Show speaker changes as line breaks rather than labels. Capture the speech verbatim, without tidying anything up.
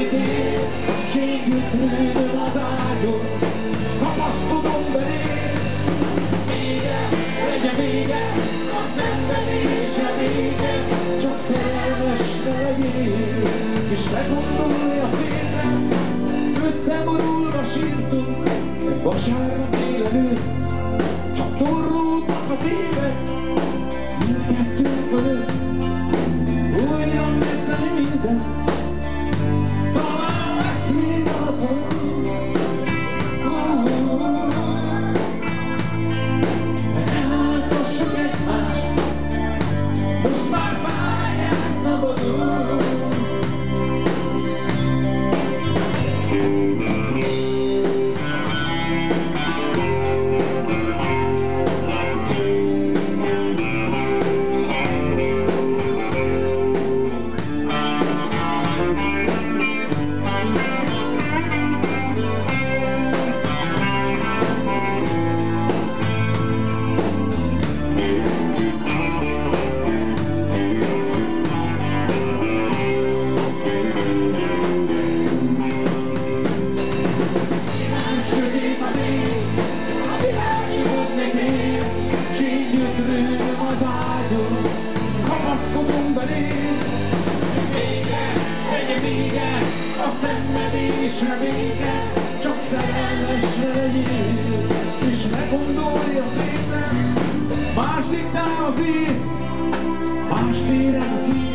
végén, síngyötrődöm az ágyon, kapaszkodom beléd. Vége, legyen vége, a szenvedésre vége, csak szerelmes ne legyél, és ne gondolj a félre. Összeborulva sírtunk, egy vasárnap délelőtt, csak torlódnak az évek, mindkettőnk előtt. Újra kezdeni mindent, talán lesz még alkalom. Elhallgassuk egymást, most már fáj, elszabadul. Kapaszkodom beléd. Vége, legyen vége, a szenvedésre vége, csak szerelmesre legyél, és ne gondolj a szépre. Más diktál az ész, mást érez a szív.